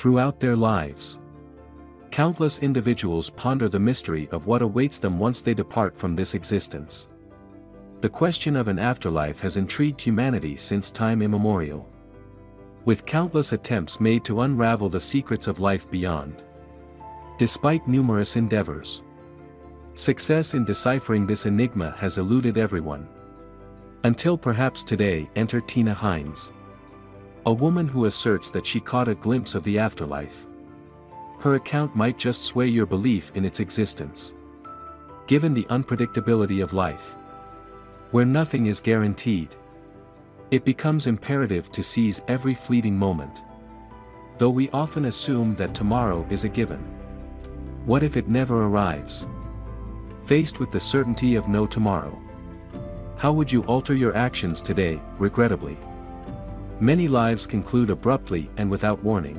Throughout their lives, countless individuals ponder the mystery of what awaits them once they depart from this existence. The question of an afterlife has intrigued humanity since time immemorial, with countless attempts made to unravel the secrets of life beyond. Despite numerous endeavors, success in deciphering this enigma has eluded everyone. Until perhaps today, enter Tina Hines, a woman who asserts that she caught a glimpse of the afterlife. Her account might just sway your belief in its existence. Given the unpredictability of life, where nothing is guaranteed, it becomes imperative to seize every fleeting moment. Though we often assume that tomorrow is a given, what if it never arrives? Faced with the certainty of no tomorrow, how would you alter your actions today? Regrettably, many lives conclude abruptly and without warning.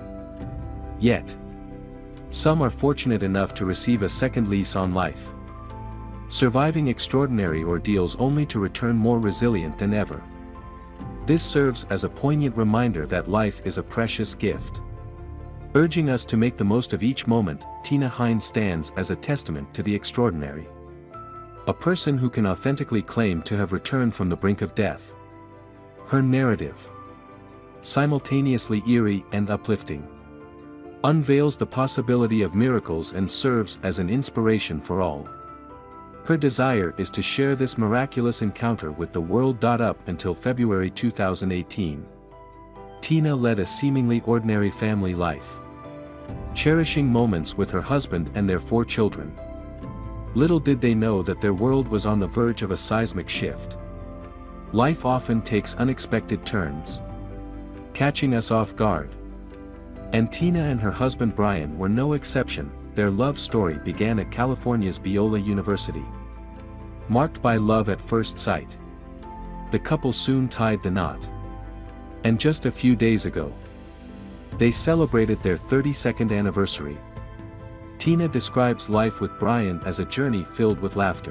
Yet, some are fortunate enough to receive a second lease on life, surviving extraordinary ordeals only to return more resilient than ever. This serves as a poignant reminder that life is a precious gift. Urging us to make the most of each moment, Tina Hines stands as a testament to the extraordinary. A person who can authentically claim to have returned from the brink of death. Her narrative, simultaneously eerie and uplifting, unveils the possibility of miracles and serves as an inspiration for all. Her desire is to share this miraculous encounter with the world. Up until February 2018, Tina led a seemingly ordinary family life, cherishing moments with her husband and their 4 children. Little did they know that their world was on the verge of a seismic shift. Life often takes unexpected turns, catching us off guard. And Tina and her husband Brian were no exception. Their love story began at California's Biola University. Marked by love at first sight, the couple soon tied the knot. And just a few days ago, they celebrated their 32nd anniversary. Tina describes life with Brian as a journey filled with laughter,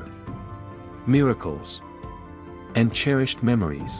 miracles, and cherished memories.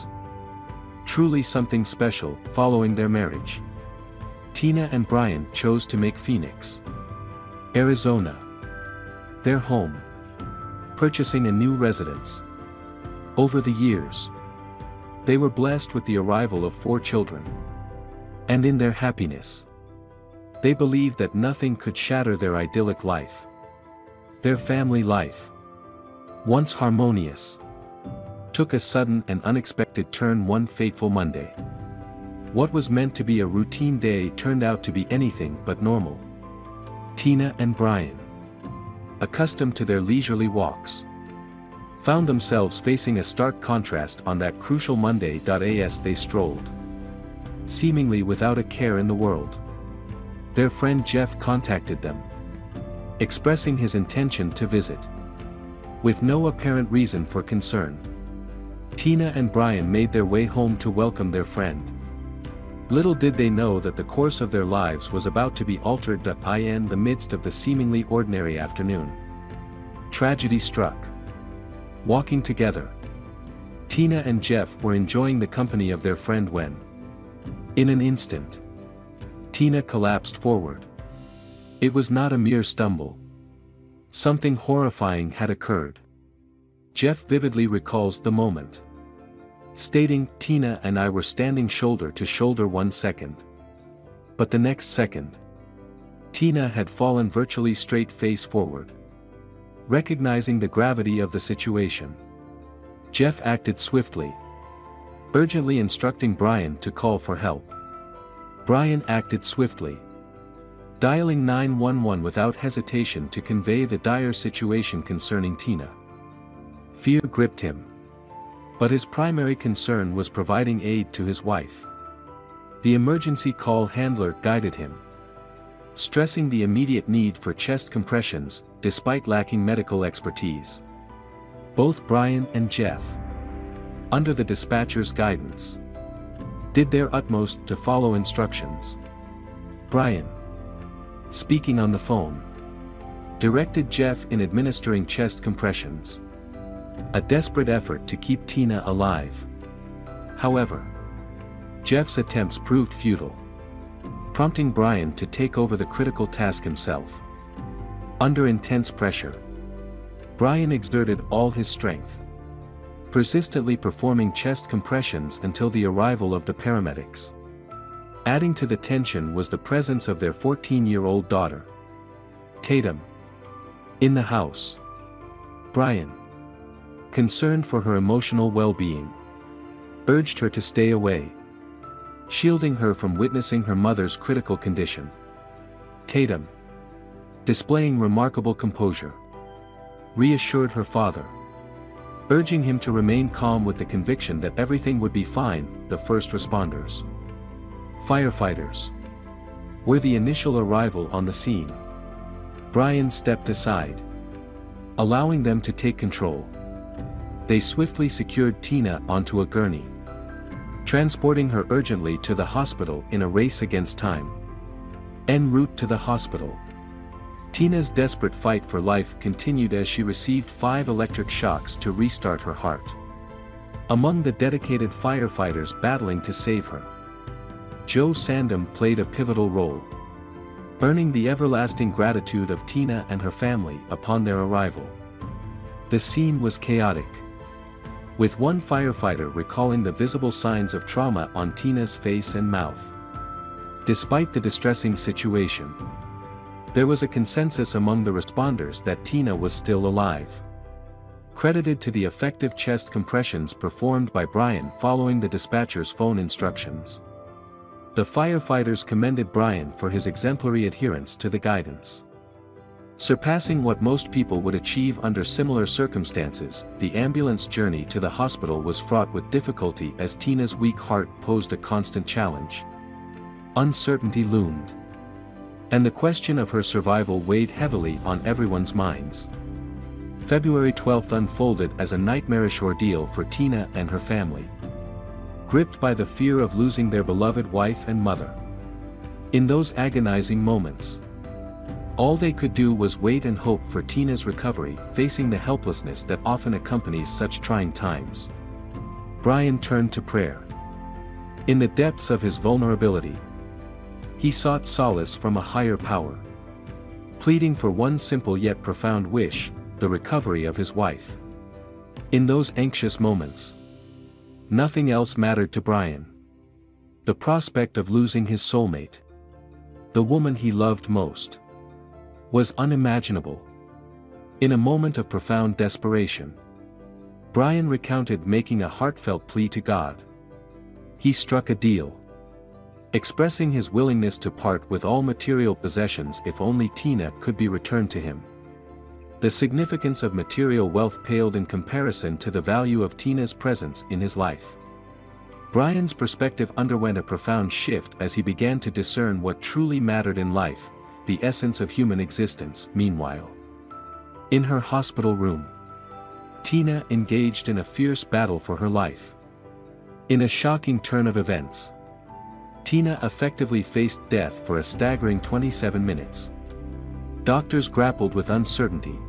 Truly something special. Following their marriage, Tina and Brian chose to make Phoenix, Arizona, their home, purchasing a new residence. Over the years, they were blessed with the arrival of 4 children. And in their happiness, they believed that nothing could shatter their idyllic life. Their family life, once harmonious, took a sudden and unexpected turn one fateful Monday. What was meant to be a routine day turned out to be anything but normal. Tina and Brian, accustomed to their leisurely walks, found themselves facing a stark contrast on that crucial Monday. As they strolled, seemingly without a care in the world, their friend Jeff contacted them, expressing his intention to visit. With no apparent reason for concern, Tina and Brian made their way home to welcome their friend. Little did they know that the course of their lives was about to be altered. In the midst of the seemingly ordinary afternoon, tragedy struck. Walking together, Tina and Jeff were enjoying the company of their friend when, in an instant, Tina collapsed forward. It was not a mere stumble. Something horrifying had occurred. Jeff vividly recalls the moment, stating, "Tina and I were standing shoulder to shoulder 1 second. But the next second, Tina had fallen virtually straight face forward." Recognizing the gravity of the situation, Jeff acted swiftly, urgently instructing Brian to call for help. Brian acted swiftly, dialing 911 without hesitation to convey the dire situation concerning Tina. Fear gripped him, but his primary concern was providing aid to his wife. The emergency call handler guided him, stressing the immediate need for chest compressions, despite lacking medical expertise. Both Brian and Jeff, under the dispatcher's guidance, did their utmost to follow instructions. Brian, speaking on the phone, directed Jeff in administering chest compressions, a desperate effort to keep Tina alive. However, Jeff's attempts proved futile. prompting Brian to take over the critical task himself. Under intense pressure, Brian exerted all his strength, persistently performing chest compressions until the arrival of the paramedics. Adding to the tension was the presence of their 14-year-old daughter, Tatum, in the house. Brian, concerned for her emotional well-being, urged her to stay away, shielding her from witnessing her mother's critical condition. Tatum, displaying remarkable composure, reassured her father, urging him to remain calm with the conviction that everything would be fine. The first responders, firefighters, were the initial arrival on the scene. Brian stepped aside, allowing them to take control. They swiftly secured Tina onto a gurney, transporting her urgently to the hospital in a race against time. En route to the hospital, Tina's desperate fight for life continued as she received 5 electric shocks to restart her heart. Among the dedicated firefighters battling to save her, Joe Sandom played a pivotal role, earning the everlasting gratitude of Tina and her family upon their arrival. The scene was chaotic, with one firefighter recalling the visible signs of trauma on Tina's face and mouth. Despite the distressing situation, there was a consensus among the responders that Tina was still alive, credited to the effective chest compressions performed by Brian following the dispatcher's phone instructions. The firefighters commended Brian for his exemplary adherence to the guidance. Surpassing what most people would achieve under similar circumstances, the ambulance journey to the hospital was fraught with difficulty as Tina's weak heart posed a constant challenge. Uncertainty loomed, and the question of her survival weighed heavily on everyone's minds. February 12 unfolded as a nightmarish ordeal for Tina and her family, gripped by the fear of losing their beloved wife and mother. In those agonizing moments, all they could do was wait and hope for Tina's recovery, facing the helplessness that often accompanies such trying times. Brian turned to prayer. In the depths of his vulnerability, he sought solace from a higher power, pleading for one simple yet profound wish: the recovery of his wife. In those anxious moments, nothing else mattered to Brian. The prospect of losing his soulmate, the woman he loved most, was unimaginable. In a moment of profound desperation, Brian recounted making a heartfelt plea to God. He struck a deal, expressing his willingness to part with all material possessions if only Tina could be returned to him. The significance of material wealth paled in comparison to the value of Tina's presence in his life. Brian's perspective underwent a profound shift as he began to discern what truly mattered in life, the essence of human existence. Meanwhile, in her hospital room, Tina engaged in a fierce battle for her life. In a shocking turn of events, Tina effectively faced death for a staggering 27 minutes. Doctors grappled with uncertainty,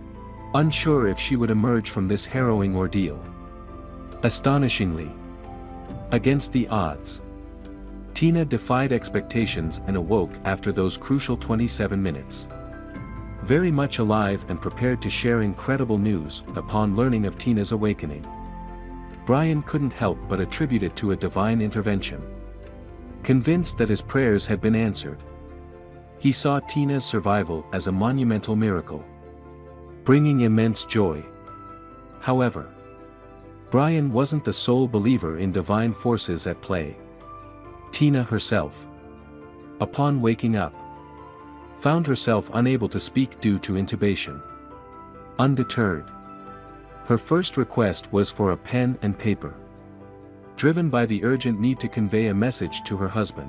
unsure if she would emerge from this harrowing ordeal. Astonishingly, against the odds, Tina defied expectations and awoke after those crucial 27 minutes. Very much alive and prepared to share incredible news. Upon learning of Tina's awakening, Brian couldn't help but attribute it to a divine intervention. Convinced that his prayers had been answered, he saw Tina's survival as a monumental miracle, bringing immense joy. However, Brian wasn't the sole believer in divine forces at play. Tina herself, upon waking up, found herself unable to speak due to intubation. Undeterred, her first request was for a pen and paper, driven by the urgent need to convey a message to her husband.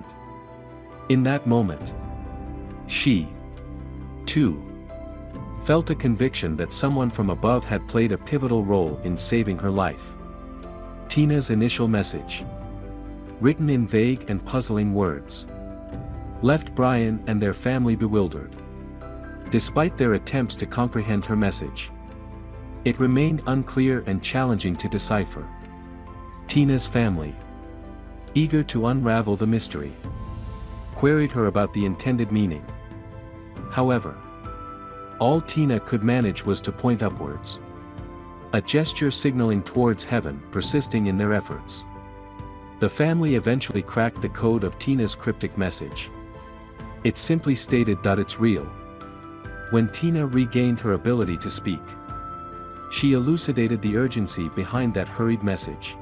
In that moment, she, too, felt a conviction that someone from above had played a pivotal role in saving her life. Tina's initial message, written in vague and puzzling words, left Brian and their family bewildered. Despite their attempts to comprehend her message, it remained unclear and challenging to decipher. Tina's family, eager to unravel the mystery, queried her about the intended meaning. However, all Tina could manage was to point upwards. A gesture signaling towards heaven, persisting in their efforts. The family eventually cracked the code of Tina's cryptic message. It simply stated that it's real. When Tina regained her ability to speak, she elucidated the urgency behind that hurried message.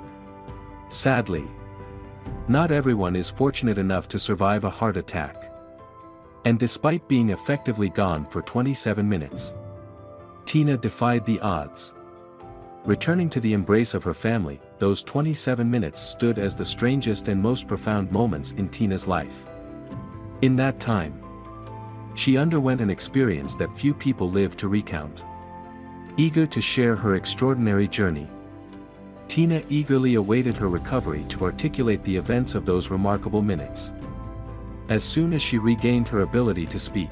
Sadly, not everyone is fortunate enough to survive a heart attack. And despite being effectively gone for 27 minutes, Tina defied the odds. Returning to the embrace of her family, those 27 minutes stood as the strangest and most profound moments in Tina's life. In that time, she underwent an experience that few people live to recount. Eager to share her extraordinary journey, Tina eagerly awaited her recovery to articulate the events of those remarkable minutes. As soon as she regained her ability to speak,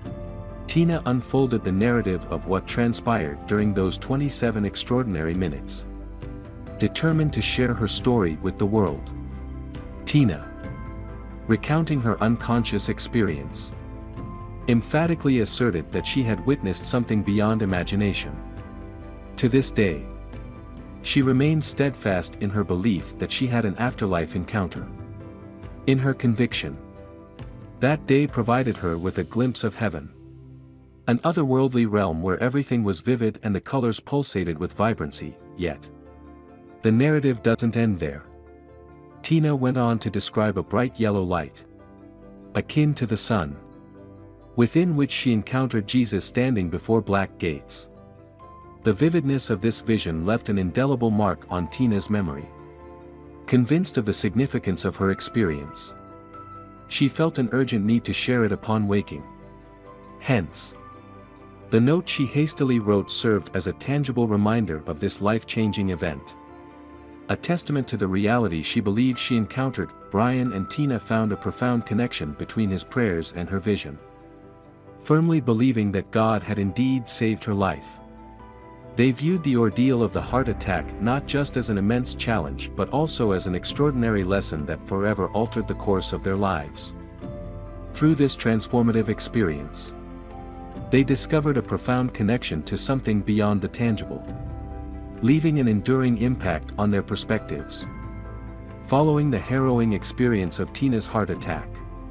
Tina unfolded the narrative of what transpired during those 27 extraordinary minutes. Determined to share her story with the world, Tina, recounting her unconscious experience, emphatically asserted that she had witnessed something beyond imagination. To this day, she remains steadfast in her belief that she had an afterlife encounter. In her conviction, that day provided her with a glimpse of heaven. An otherworldly realm where everything was vivid and the colors pulsated with vibrancy, yet the narrative doesn't end there. Tina went on to describe a bright yellow light, akin to the sun, within which she encountered Jesus standing before black gates. The vividness of this vision left an indelible mark on Tina's memory. Convinced of the significance of her experience, she felt an urgent need to share it upon waking. Hence, the note she hastily wrote served as a tangible reminder of this life-changing event. A testament to the reality she believed she encountered. Brian and Tina found a profound connection between his prayers and her vision. Firmly believing that God had indeed saved her life, they viewed the ordeal of the heart attack not just as an immense challenge but also as an extraordinary lesson that forever altered the course of their lives. Through this transformative experience, they discovered a profound connection to something beyond the tangible, leaving an enduring impact on their perspectives. Following the harrowing experience of Tina's heart attack,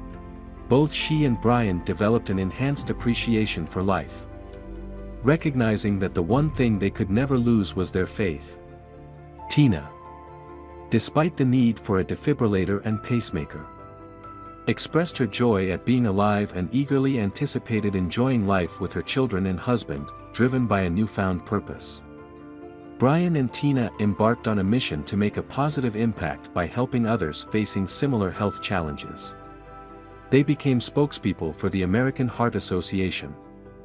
both she and Brian developed an enhanced appreciation for life, recognizing that the one thing they could never lose was their faith. Tina, despite the need for a defibrillator and pacemaker, expressed her joy at being alive and eagerly anticipated enjoying life with her children and husband, driven by a newfound purpose. Brian and Tina embarked on a mission to make a positive impact by helping others facing similar health challenges. They became spokespeople for the American Heart Association,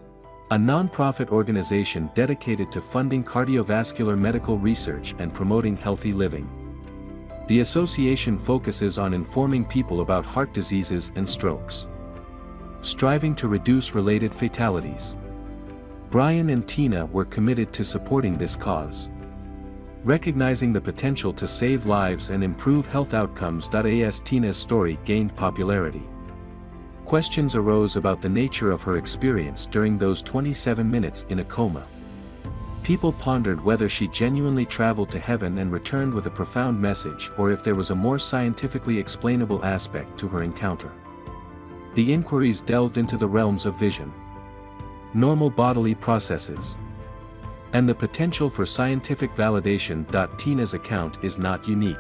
a non-profit organization dedicated to funding cardiovascular medical research and promoting healthy living. The association focuses on informing people about heart diseases and strokes, striving to reduce related fatalities. Brian and Tina were committed to supporting this cause, recognizing the potential to save lives and improve health outcomes. As Tina's story gained popularity, questions arose about the nature of her experience during those 27 minutes in a coma. People pondered whether she genuinely traveled to heaven and returned with a profound message or if there was a more scientifically explainable aspect to her encounter. The inquiries delved into the realms of vision, normal bodily processes, and the potential for scientific validation. Tina's account is not unique,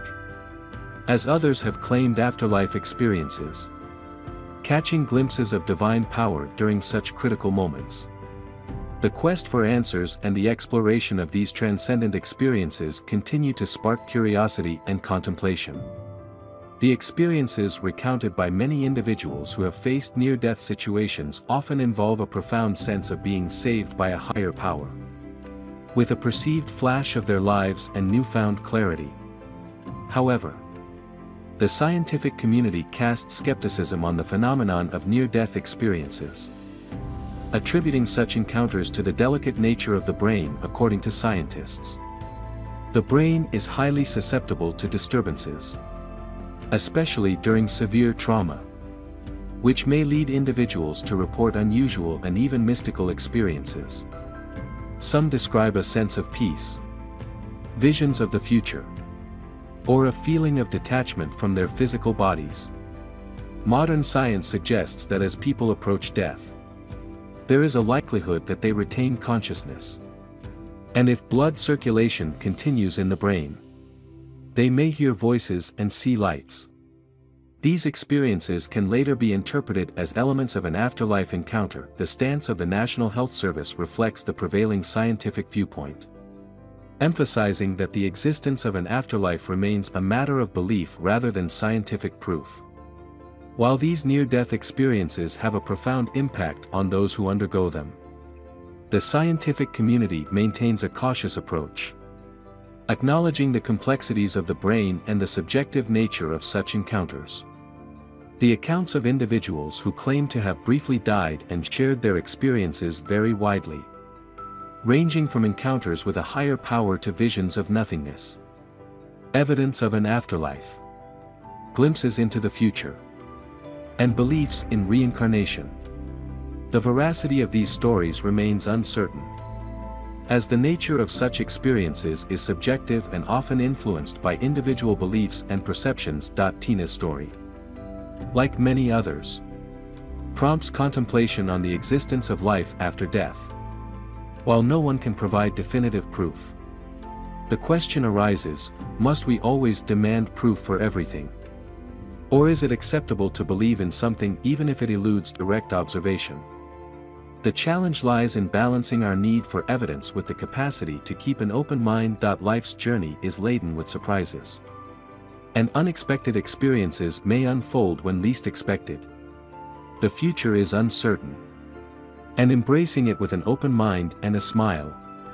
as others have claimed afterlife experiences, catching glimpses of divine power during such critical moments. The quest for answers and the exploration of these transcendent experiences continue to spark curiosity and contemplation. The experiences recounted by many individuals who have faced near-death situations often involve a profound sense of being saved by a higher power, with a perceived flash of their lives and newfound clarity. However, the scientific community casts skepticism on the phenomenon of near-death experiences, attributing such encounters to the delicate nature of the brain. According to scientists, the brain is highly susceptible to disturbances, especially during severe trauma. which may lead individuals to report unusual and even mystical experiences. Some describe a sense of peace, visions of the future, or a feeling of detachment from their physical bodies. Modern science suggests that as people approach death, there is a likelihood that they retain consciousness. And if blood circulation continues in the brain, they may hear voices and see lights. These experiences can later be interpreted as elements of an afterlife encounter. The stance of the National Health Service reflects the prevailing scientific viewpoint, emphasizing that the existence of an afterlife remains a matter of belief rather than scientific proof. While these near-death experiences have a profound impact on those who undergo them, the scientific community maintains a cautious approach, acknowledging the complexities of the brain and the subjective nature of such encounters. The accounts of individuals who claim to have briefly died and shared their experiences vary widely, ranging from encounters with a higher power to visions of nothingness, evidence of an afterlife, glimpses into the future, and beliefs in reincarnation. The veracity of these stories remains uncertain, as the nature of such experiences is subjective and often influenced by individual beliefs and perceptions. Tina's story, like many others, prompts contemplation on the existence of life after death. While no one can provide definitive proof, the question arises, must we always demand proof for everything? Or is it acceptable to believe in something even if it eludes direct observation? The challenge lies in balancing our need for evidence with the capacity to keep an open mind. Life's journey is laden with surprises, and unexpected experiences may unfold when least expected. The future is uncertain, and embracing it with an open mind and a smile,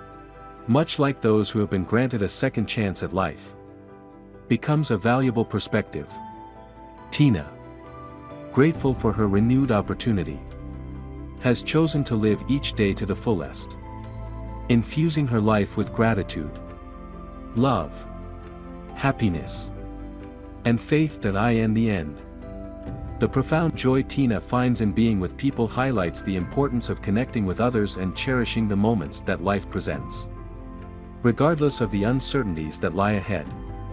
much like those who have been granted a second chance at life, becomes a valuable perspective. Tina, grateful for her renewed opportunity, has chosen to live each day to the fullest, infusing her life with gratitude, love, happiness, and faith that in the end, the profound joy Tina finds in being with people highlights the importance of connecting with others and cherishing the moments that life presents, regardless of the uncertainties that lie ahead.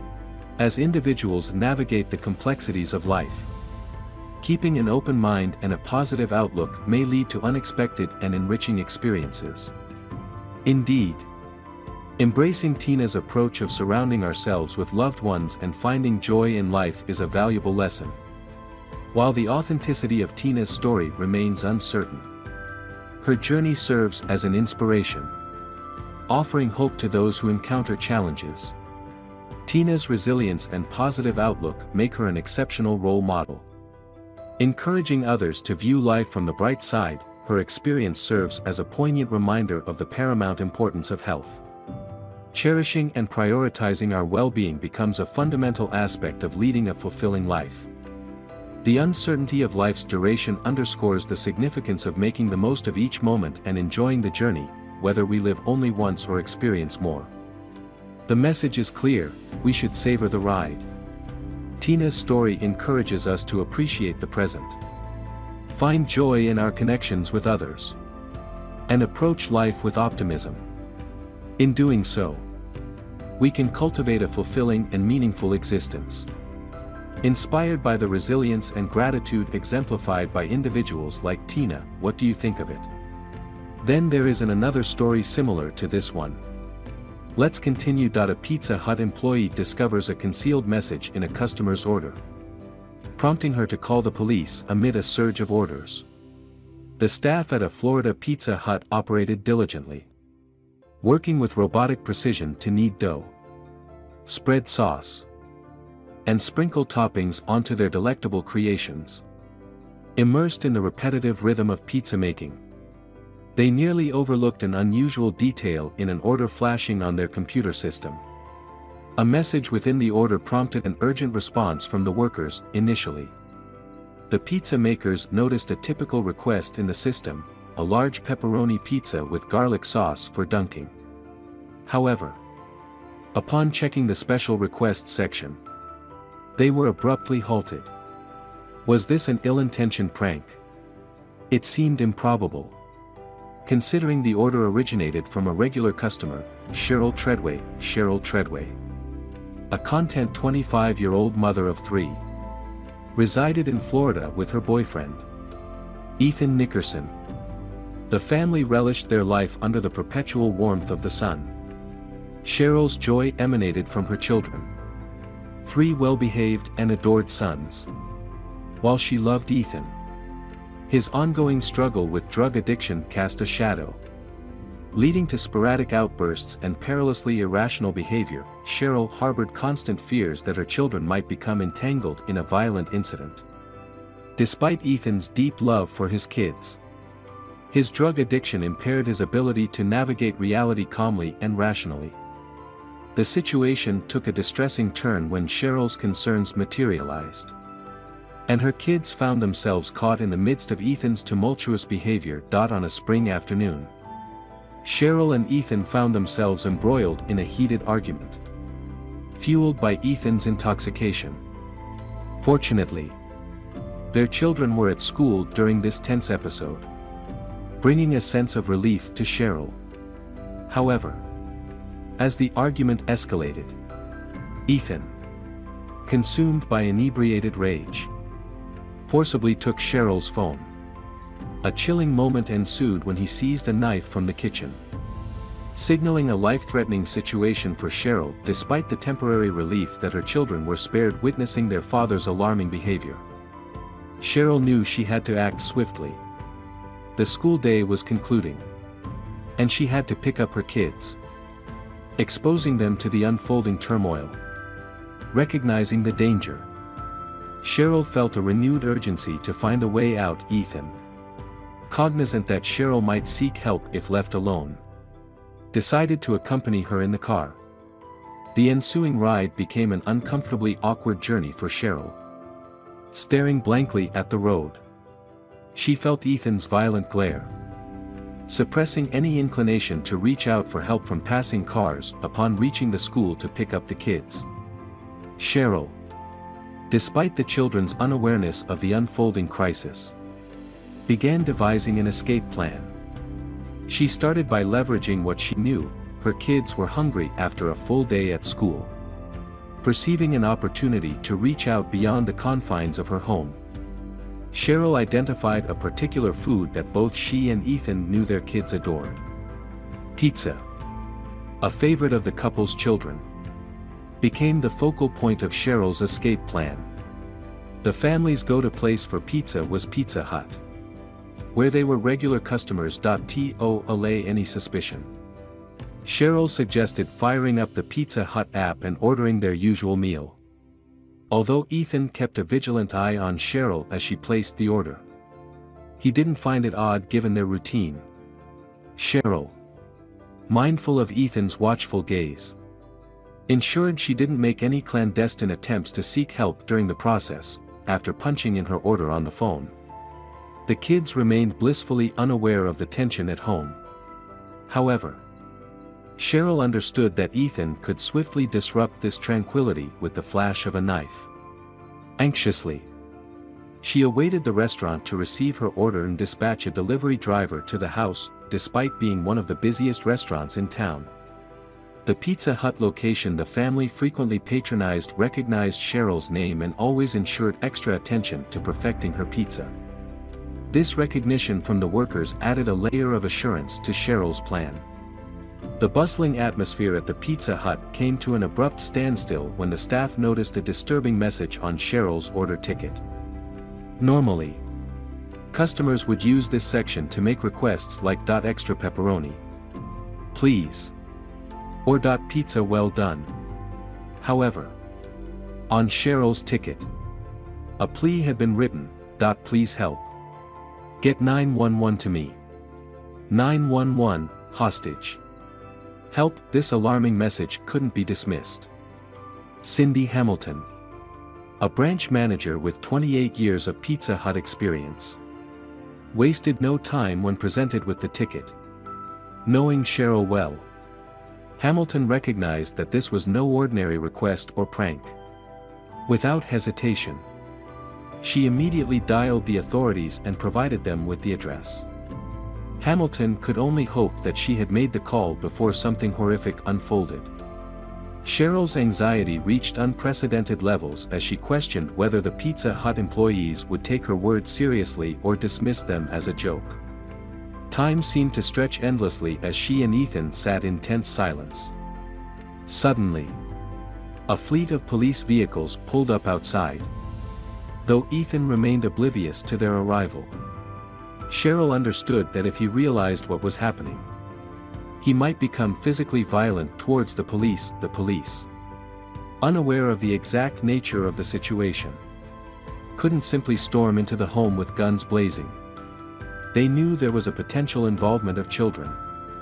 As individuals navigate the complexities of life, keeping an open mind and a positive outlook may lead to unexpected and enriching experiences. Indeed, embracing Tina's approach of surrounding ourselves with loved ones and finding joy in life is a valuable lesson. While the authenticity of Tina's story remains uncertain, her journey serves as an inspiration, offering hope to those who encounter challenges. Tina's resilience and positive outlook make her an exceptional role model. Encouraging others to view life from the bright side, her experience serves as a poignant reminder of the paramount importance of health. Cherishing and prioritizing our well-being becomes a fundamental aspect of leading a fulfilling life. The uncertainty of life's duration underscores the significance of making the most of each moment and enjoying the journey, whether we live only once or experience more. The message is clear: we should savor the ride. Tina's story encourages us to appreciate the present, find joy in our connections with others, and approach life with optimism. In doing so, we can cultivate a fulfilling and meaningful existence. Inspired by the resilience and gratitude exemplified by individuals like Tina, what do you think of it? Then there is another story similar to this one. Let's continue. A Pizza Hut employee discovers a concealed message in a customer's order, prompting her to call the police amid a surge of orders. The staff at a Florida Pizza Hut operated diligently, working with robotic precision to knead dough, spread sauce, and sprinkle toppings onto their delectable creations. Immersed in the repetitive rhythm of pizza making, they nearly overlooked an unusual detail in an order flashing on their computer system. A message within the order prompted an urgent response from the workers. Initially, the pizza makers noticed a typical request in the system: a large pepperoni pizza with garlic sauce for dunking. However, upon checking the special requests section, they were abruptly halted. Was this an ill-intentioned prank? It seemed improbable. Considering the order originated from a regular customer, Cheryl Treadway. Cheryl Treadway, a content 25-year-old mother of 3, resided in Florida with her boyfriend, Ethan Nickerson. The family relished their life under the perpetual warmth of the sun. Cheryl's joy emanated from her children, 3 well-behaved and adored sons. While she loved Ethan, his ongoing struggle with drug addiction cast a shadow, leading to sporadic outbursts and perilously irrational behavior. Cheryl harbored constant fears that her children might become entangled in a violent incident. Despite Ethan's deep love for his kids, his drug addiction impaired his ability to navigate reality calmly and rationally. The situation took a distressing turn when Cheryl's concerns materialized, and her kids found themselves caught in the midst of Ethan's tumultuous behavior. On a spring afternoon, Cheryl and Ethan found themselves embroiled in a heated argument, fueled by Ethan's intoxication. Fortunately, their children were at school during this tense episode, bringing a sense of relief to Cheryl. However, as the argument escalated, Ethan, consumed by inebriated rage, forcibly took Cheryl's phone. A chilling moment ensued when he seized a knife from the kitchen, signaling a life-threatening situation for Cheryl. Despite the temporary relief that her children were spared witnessing their father's alarming behavior, Cheryl knew she had to act swiftly. The school day was concluding, and she had to pick up her kids, exposing them to the unfolding turmoil. Recognizing the danger, Cheryl felt a renewed urgency to find a way out. Ethan, cognizant that Cheryl might seek help if left alone, decided to accompany her in the car. The ensuing ride became an uncomfortably awkward journey for Cheryl. Staring blankly at the road, she felt Ethan's violent glare, suppressing any inclination to reach out for help from passing cars. Upon reaching the school to pick up the kids, Cheryl, despite the children's unawareness of the unfolding crisis, began devising an escape plan. She started by leveraging what she knew: her kids were hungry after a full day at school. Perceiving an opportunity to reach out beyond the confines of her home, Cheryl identified a particular food that both she and Ethan knew their kids adored: pizza. A favorite of the couple's children, became the focal point of Cheryl's escape plan. The family's go-to place for pizza was Pizza Hut, where they were regular customers. To allay any suspicion, Cheryl suggested firing up the Pizza Hut app and ordering their usual meal. Although Ethan kept a vigilant eye on Cheryl as she placed the order, he didn't find it odd given their routine. Cheryl, mindful of Ethan's watchful gaze, ensured she didn't make any clandestine attempts to seek help during the process. After punching in her order on the phone, the kids remained blissfully unaware of the tension at home. However, Cheryl understood that Ethan could swiftly disrupt this tranquility with the flash of a knife. Anxiously, she awaited the restaurant to receive her order and dispatch a delivery driver to the house. Despite being one of the busiest restaurants in town, the Pizza Hut location the family frequently patronized recognized Cheryl's name and always ensured extra attention to perfecting her pizza. This recognition from the workers added a layer of assurance to Cheryl's plan. The bustling atmosphere at the Pizza Hut came to an abrupt standstill when the staff noticed a disturbing message on Cheryl's order ticket. Normally, customers would use this section to make requests like "extra pepperoni, please," or "pizza well done." However, on Cheryl's ticket, a plea had been written: "Please help. Get 911 to me. 911, hostage. Help." This alarming message couldn't be dismissed. Cindy Hamilton, a branch manager with 28 years of Pizza Hut experience, wasted no time when presented with the ticket. Knowing Cheryl well, Hamilton recognized that this was no ordinary request or prank. Without hesitation, She immediately dialed the authorities and provided them with the address. Hamilton could only hope that she had made the call before something horrific unfolded. Cheryl's anxiety reached unprecedented levels as she questioned whether the Pizza Hut employees would take her words seriously or dismiss them as a joke. Time seemed to stretch endlessly as she and Ethan sat in tense silence. Suddenly, a fleet of police vehicles pulled up outside. Though Ethan remained oblivious to their arrival, Cheryl understood that if he realized what was happening, he might become physically violent towards the police. Unaware of the exact nature of the situation, couldn't simply storm into the home with guns blazing. They knew there was a potential involvement of children,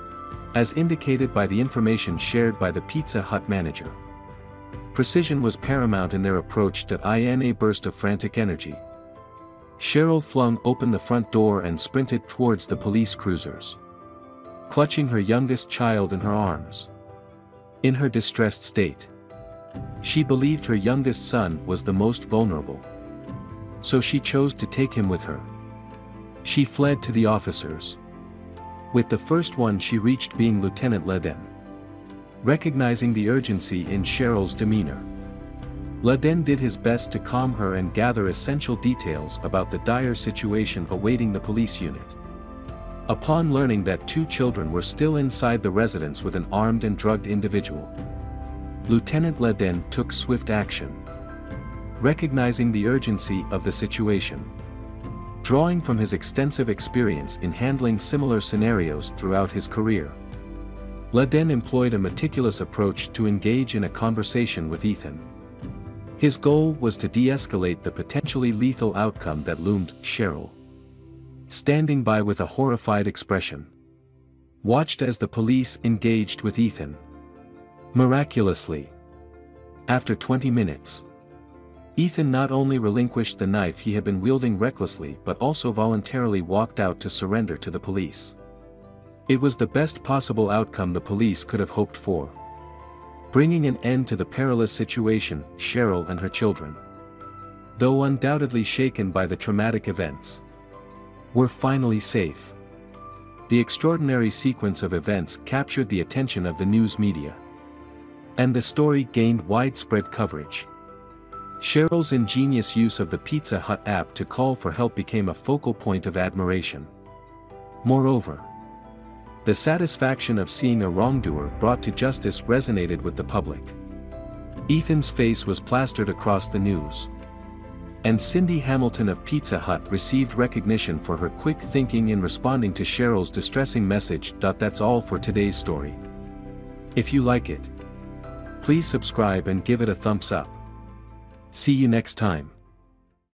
as indicated by the information shared by the Pizza Hut manager. Precision was paramount in their approach. In a burst of frantic energy, Cheryl flung open the front door and sprinted towards the police cruisers, clutching her youngest child in her arms. In her distressed state, she believed her youngest son was the most vulnerable, so she chose to take him with her. She fled to the officers, with the first one she reached being Lieutenant Ledin. Recognizing the urgency in Cheryl's demeanor, Ledin did his best to calm her and gather essential details about the dire situation awaiting the police unit. Upon learning that 2 children were still inside the residence with an armed and drugged individual, Lieutenant Ledin took swift action. Recognizing the urgency of the situation, drawing from his extensive experience in handling similar scenarios throughout his career, Ledin employed a meticulous approach to engage in a conversation with Ethan. His goal was to de-escalate the potentially lethal outcome that loomed. Cheryl, standing by with a horrified expression, watched as the police engaged with Ethan. Miraculously, after 20 minutes, Ethan not only relinquished the knife he had been wielding recklessly but also voluntarily walked out to surrender to the police. It was the best possible outcome the police could have hoped for, bringing an end to the perilous situation. Cheryl and her children, though undoubtedly shaken by the traumatic events, were finally safe. The extraordinary sequence of events captured the attention of the news media, and the story gained widespread coverage. Cheryl's ingenious use of the Pizza Hut app to call for help became a focal point of admiration. Moreover, the satisfaction of seeing a wrongdoer brought to justice resonated with the public. Ethan's face was plastered across the news, and Cindy Hamilton of Pizza Hut received recognition for her quick thinking in responding to Cheryl's distressing message. That's all for today's story. If you like it, please subscribe and give it a thumbs up. See you next time.